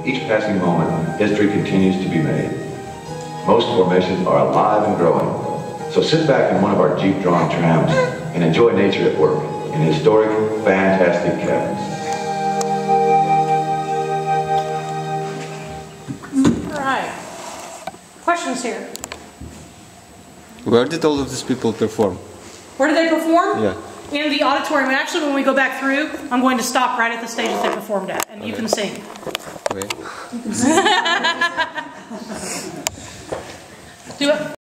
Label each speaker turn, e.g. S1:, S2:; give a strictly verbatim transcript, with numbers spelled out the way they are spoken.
S1: each passing moment, history continues to be made. Most formations are alive and growing. So sit back in one of our Jeep-drawn trams and enjoy nature at work in historic, fantastic caverns.
S2: All right. Questions here?
S3: Where did all of these people perform?
S2: Where did they perform?
S3: Yeah.
S2: In the auditorium. And actually, when we go back through, I'm going to stop right at the stage that they performed at, and you
S3: Okay.
S2: can sing.
S3: Okay.
S2: Do it.